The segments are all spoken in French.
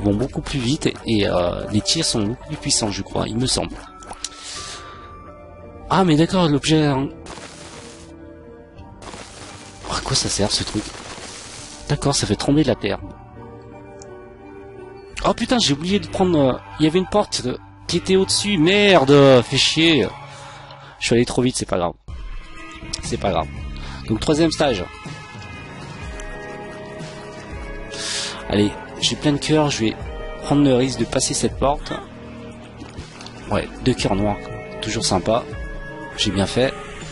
vont beaucoup plus vite et les tirs sont beaucoup plus puissants, je crois, il me semble. Ah mais d'accord, l'objet... Hein. À quoi ça sert ce truc? D'accord, ça fait trembler la terre. Oh putain, j'ai oublié de prendre... Il y avait une porte qui était au-dessus. Merde, fait chier. Je suis allé trop vite, c'est pas grave. C'est pas grave. Donc troisième stage. Allez, j'ai plein de cœurs, je vais prendre le risque de passer cette porte. Ouais, 2 cœurs noirs. Toujours sympa. J'ai bien fait.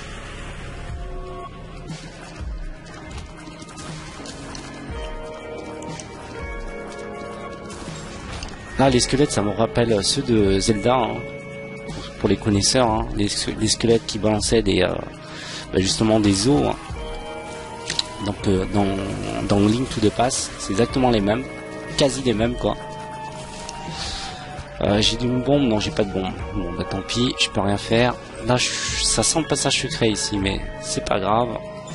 Là, les squelettes, ça me rappelle ceux de Zelda, hein, pour les connaisseurs, hein, les squelettes qui balançaient des, justement des os. Hein. Donc, dans Link to the Past, c'est exactement les mêmes, quasi les mêmes, quoi. J'ai une bombe, non, j'ai pas de bombe. Bon, bah tant pis, je peux rien faire. Là, ça sent le passage secret ici, mais c'est pas grave.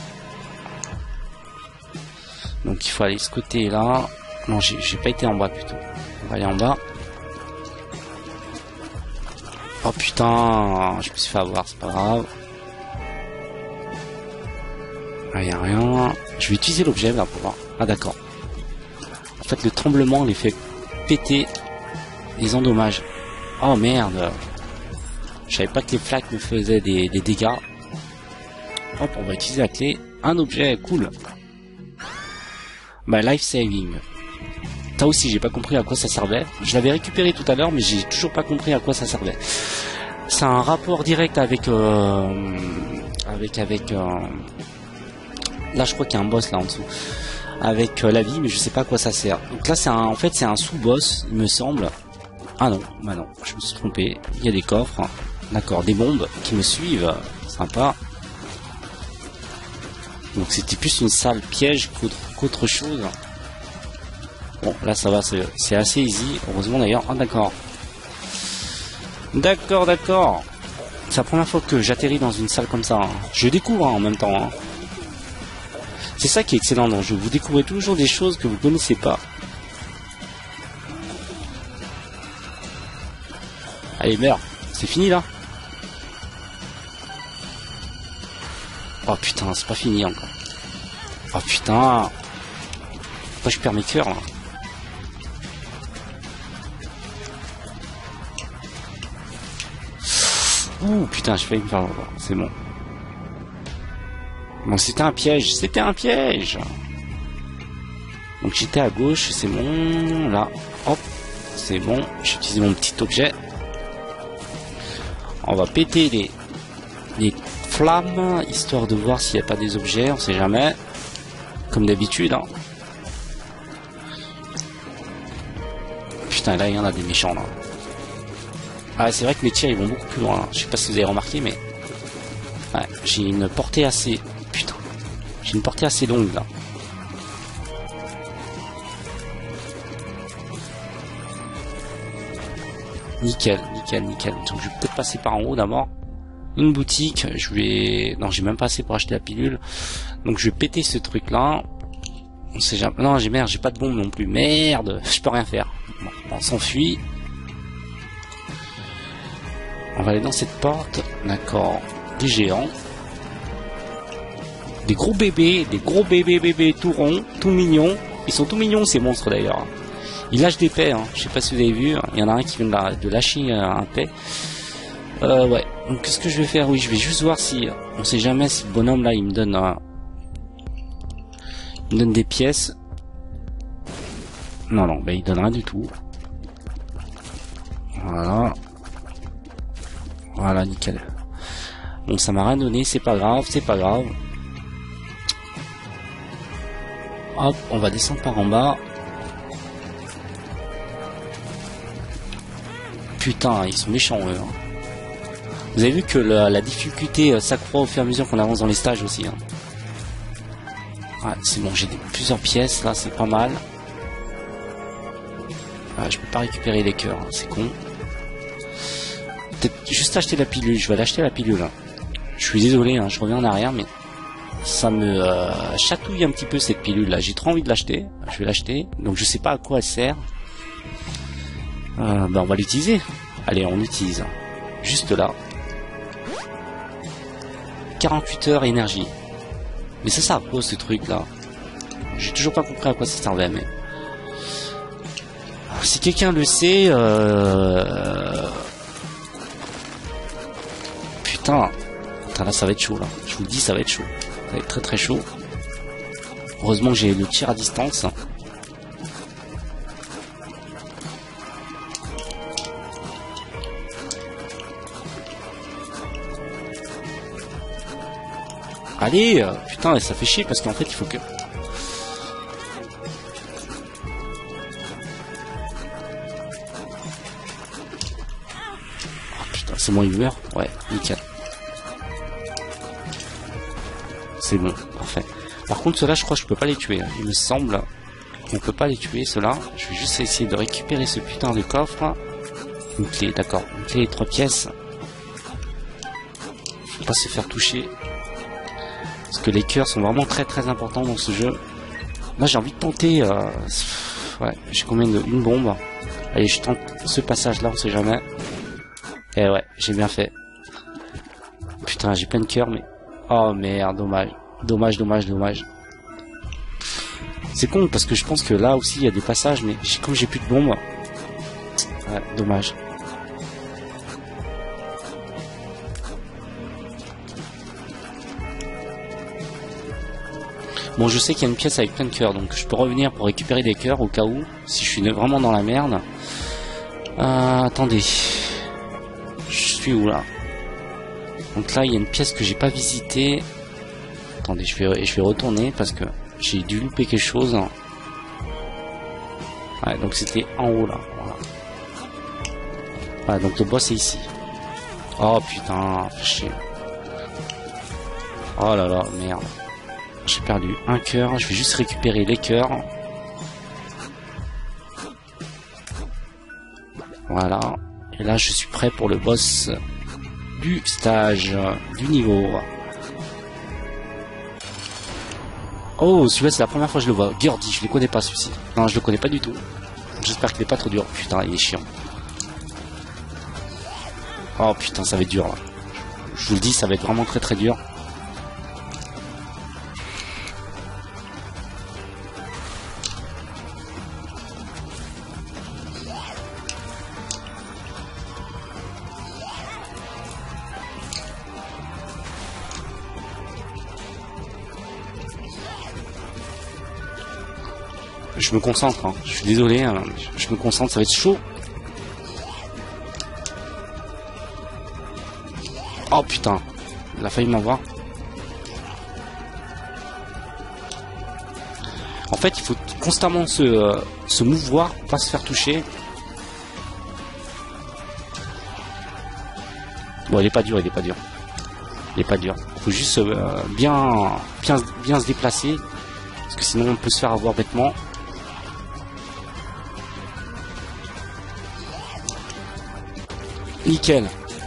Donc, il faut aller de ce côté-là. Non, j'ai pas été en bas plutôt. On va aller en bas. Oh putain, je me suis fait avoir, c'est pas grave. Ah, y a rien. Je vais utiliser l'objet là pour voir. Ah d'accord. En fait, le tremblement les fait péter, les endommages. Oh merde. Je savais pas que les flaques me faisaient des dégâts. Hop, on va utiliser la clé. Un objet, cool. Bah, life saving. Ça aussi, j'ai pas compris à quoi ça servait. Je l'avais récupéré tout à l'heure, mais j'ai toujours pas compris à quoi ça servait. C'est un rapport direct avec là, je crois qu'il y a un boss là en dessous. Avec la vie, mais je sais pas à quoi ça sert. Donc là, en fait, c'est un sous-boss, il me semble. Ah non, bah non, je me suis trompé. Il y a des coffres. D'accord, des bombes qui me suivent. Sympa. Donc c'était plus une salle piège qu'autre chose. Bon, là ça va, c'est assez easy. Heureusement d'ailleurs. Ah d'accord. D'accord. C'est la première fois que j'atterris dans une salle comme ça. Hein. Je découvre en même temps. Hein. C'est ça qui est excellent dans le jeu. Vous découvrez toujours des choses que vous connaissez pas. Allez, meurs. C'est fini là. Oh putain, c'est pas fini encore. Oh putain. Pourquoi je perds mes cœurs là? Ouh putain, je failli me faire avoir. C'est bon. Bon, c'était un piège. Donc j'étais à gauche, c'est bon. Là, hop, c'est bon. J'ai utilisé mon petit objet. On va péter les flammes, histoire de voir s'il n'y a pas des objets, on sait jamais. Comme d'habitude. Hein. Putain, là il y en a des méchants là. Ah, c'est vrai que mes tirs ils vont beaucoup plus loin. Hein. Je sais pas si vous avez remarqué, mais ouais, j'ai une portée assez. Putain, j'ai une portée assez longue là. Nickel. Donc je vais peut-être passer par en haut d'abord. Une boutique, je vais... Non, j'ai même pas assez pour acheter la pilule. Donc je vais péter ce truc là. On sait jamais... Non, j'ai pas de bombe non plus. Merde, je peux rien faire. Bon, on s'enfuit. On va aller dans cette porte. D'accord. Des géants. Des gros bébés tout ronds, tout mignons. Ils sont tout mignons ces monstres d'ailleurs. Ils lâchent des paix, hein. Je sais pas si vous avez vu. Il y en a un qui vient de lâcher un paix. Ouais. Donc qu'est-ce que je vais faire? Oui, je vais juste voir si... On sait jamais si le bonhomme là il me donne des pièces. Non, bah il donne rien du tout. Voilà, nickel. Bon, ça m'a rien donné, c'est pas grave. Hop, on va descendre par en bas. Putain, ils sont méchants eux. Hein. Vous avez vu que la difficulté s'accroît au fur et à mesure qu'on avance dans les stages aussi. Hein. Ouais, c'est bon, j'ai plusieurs pièces là, c'est pas mal. Je peux pas récupérer les cœurs, hein, c'est con. Peut-être juste acheter la pilule, je vais l'acheter la pilule. Hein. Je suis désolé, hein, je reviens en arrière, mais ça me chatouille un petit peu cette pilule là. J'ai trop envie de l'acheter, je vais l'acheter. Donc je sais pas à quoi elle sert. Bah on va l'utiliser. Allez, on l'utilise. Juste là. 48 heures énergie. Mais ça sert à quoi ce truc là? J'ai toujours pas compris à quoi ça servait, mais... Si quelqu'un le sait... Putain. Putain, là ça va être chaud là. Je vous le dis, ça va être chaud. Ça va être très très chaud. Heureusement que j'ai le tir à distance. Allez, putain, ça fait chier parce qu'en fait il faut que... Oh putain, c'est moi il meurt. Ouais, nickel. C'est bon, parfait. Par contre ceux-là je crois que je peux pas les tuer. Il me semble qu'on peut pas les tuer ceux-là. Je vais juste essayer de récupérer ce putain de coffre. Une clé, d'accord. Une clé et 3 pièces. Faut pas se faire toucher. Parce que les cœurs sont vraiment très très importants dans ce jeu. Moi j'ai envie de tenter... Ouais, j'ai combien de... Une bombe. Allez, je tente ce passage là, on sait jamais. Et ouais, j'ai bien fait. Putain, j'ai plein de cœurs, mais... Oh merde, dommage. Dommage, dommage, dommage. C'est con, parce que je pense que là aussi il y a des passages, mais comme j'ai plus de bombes... Ouais, dommage. Bon, je sais qu'il y a une pièce avec plein de cœurs, donc je peux revenir pour récupérer des cœurs au cas où, si je suis vraiment dans la merde. Attendez. Je suis où là? Donc là, il y a une pièce que j'ai pas visitée. Attendez, je vais retourner parce que j'ai dû louper quelque chose. Ouais, donc c'était en haut là. Voilà. Ouais, donc le boss est ici. Oh putain, fais chier. Oh là là, merde. J'ai perdu un cœur, je vais juste récupérer les cœurs. Voilà. Et là, je suis prêt pour le boss du stage, du niveau. Oh, celui-là, c'est la première fois que je le vois. Gurdy, je ne le connais pas celui-ci. Non, je le connais pas du tout. J'espère qu'il est pas trop dur. Putain, il est chiant. Oh putain, ça va être dur là. Je vous le dis, ça va être vraiment très très dur. Je me concentre, hein. Je suis désolé, hein. Je me concentre, ça va être chaud. Oh putain, il a failli m'avoir. En fait, il faut constamment se mouvoir pour pas se faire toucher. Bon, il est pas dur, il est pas dur. Il est pas dur. Il faut juste bien se déplacer, parce que sinon on peut se faire avoir bêtement. Nickel.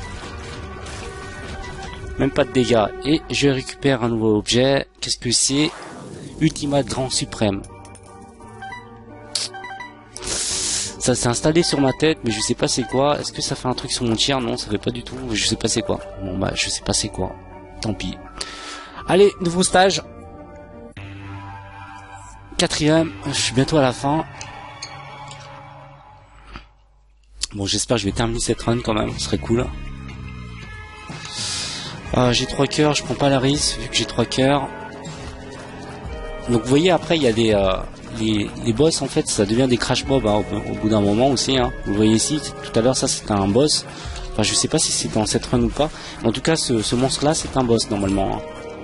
Même pas de dégâts. Et je récupère un nouveau objet. Qu'est-ce que c'est? Ultimate Grand Suprême. Ça s'est installé sur ma tête, mais je sais pas c'est quoi. Est-ce que ça fait un truc sur mon tir? Non, ça fait pas du tout. Je sais pas c'est quoi. Bon bah, je sais pas c'est quoi. Tant pis. Allez, nouveau stage. 4e. Je suis bientôt à la fin. Bon, j'espère que je vais terminer cette run quand même. Ce serait cool. J'ai 3 cœurs. Je prends pas la risque vu que j'ai 3 cœurs. Donc vous voyez, après il y a des les boss, en fait ça devient des crash mobs hein, au bout d'un moment aussi hein. Vous voyez ici, tout à l'heure ça c'était un boss. Enfin je sais pas si c'est dans cette run ou pas, mais en tout cas ce monstre là c'est un boss normalement hein.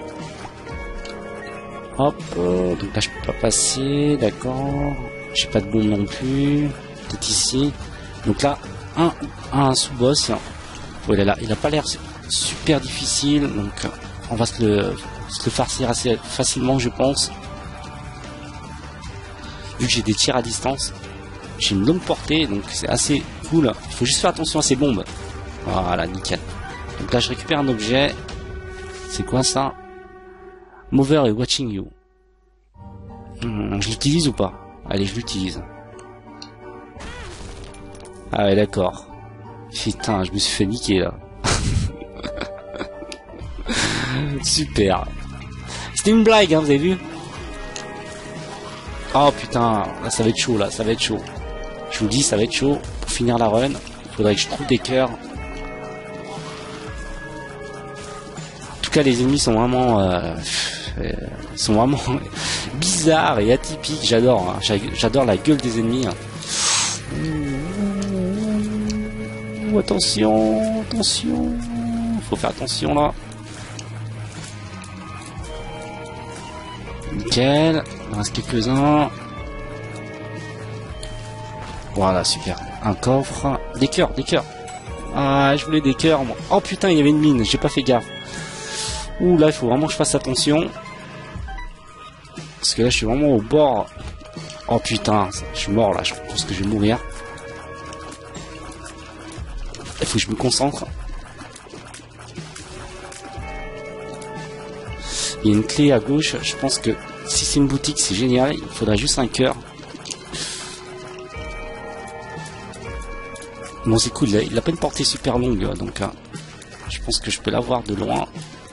Hop, donc là je peux pas passer, d'accord. J'ai pas de bombe non plus. Peut-être ici. Donc là un sous-boss. Oh, il a pas l'air super difficile, donc on va se le farcir assez facilement je pense. Vu que j'ai des tirs à distance, j'ai une longue portée, donc c'est assez cool. Il faut juste faire attention à ces bombes. Voilà, nickel. Donc là, je récupère un objet. C'est quoi ça? Mover et watching you. Je l'utilise ou pas? Allez, je l'utilise. Ah ouais, d'accord. Putain, je me suis fait niquer là. Super. C'était une blague, hein, vous avez vu? Oh putain, là ça va être chaud, là, ça va être chaud. Je vous le dis, ça va être chaud. Pour finir la run, il faudrait que je trouve des cœurs. En tout cas, les ennemis sont vraiment bizarres et atypiques. J'adore, hein. J'adore la gueule des ennemis. Hein. Ouh, attention, attention. Faut faire attention là. Nickel. Il en reste quelques-uns. Voilà, super. Un coffre. Des cœurs, des cœurs. Ah, je voulais des cœurs, moi. Oh putain, il y avait une mine. J'ai pas fait gaffe. Ouh, là, il faut vraiment que je fasse attention. Parce que là, je suis vraiment au bord. Oh putain, je suis mort là. Je pense que je vais mourir. Il faut que je me concentre. Il y a une clé à gauche. Je pense que si c'est une boutique, c'est génial. Il faudrait juste un cœur. Bon, c'est cool. Il a pas une portée super longue. Donc, je pense que je peux l'avoir de loin.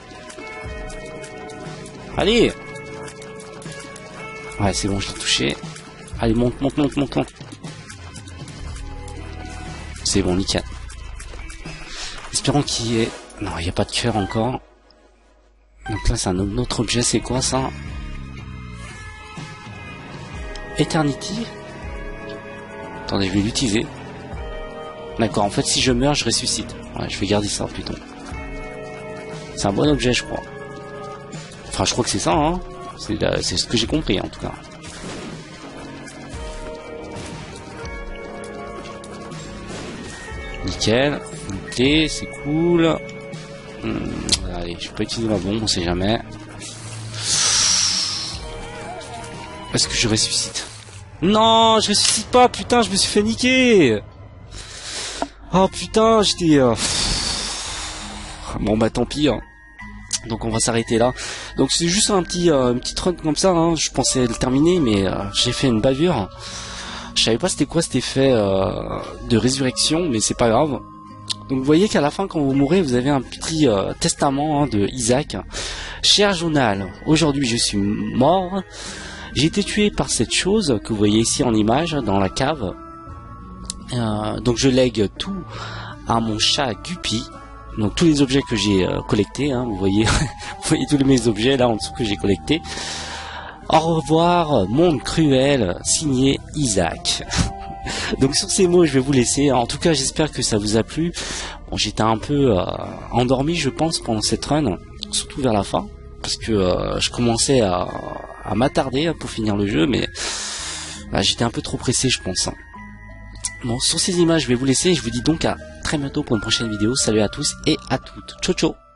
Allez! Ouais, c'est bon, je l'ai touché. Allez, monte, monte, monte, monte, monte. C'est bon, nickel. Espérons qu'il y ait... Non, il n'y a pas de cœur encore. Donc là, c'est un autre objet. C'est quoi, ça? Eternity? Attendez, je vais l'utiliser. D'accord, en fait, si je meurs, je ressuscite. Ouais, je vais garder ça, plutôt. C'est un bon objet, je crois. Enfin, je crois que c'est ça, hein. C'est ce que j'ai compris, en tout cas. Nickel. Une clé, c'est cool. Allez, je peux utiliser ma bombe, on sait jamais. Est-ce que je ressuscite? Non, je ressuscite pas, putain, je me suis fait niquer. Oh putain, j'étais... Bon bah tant pis, hein. Donc on va s'arrêter là. Donc c'est juste un petit petite run comme ça, hein. Je pensais le terminer, mais j'ai fait une bavure. Je savais pas c'était quoi cet effet de résurrection, mais c'est pas grave. Donc vous voyez qu'à la fin, quand vous mourrez, vous avez un petit testament, hein, de Isaac. Cher journal, aujourd'hui je suis mort. J'ai été tué par cette chose que vous voyez ici en image dans la cave. Donc je lègue tout à mon chat Guppy. Donc tous les objets que j'ai collectés, hein, vous voyez, vous voyez tous mes objets là en dessous que j'ai collectés. Au revoir, monde cruel, signé Isaac. Donc sur ces mots, je vais vous laisser. En tout cas, j'espère que ça vous a plu. Bon, j'étais un peu endormi, je pense, pendant cette run, surtout vers la fin, parce que je commençais à m'attarder pour finir le jeu, mais j'étais un peu trop pressé, je pense. Bon, sur ces images, je vais vous laisser. Je vous dis donc à très bientôt pour une prochaine vidéo. Salut à tous et à toutes. Ciao, ciao.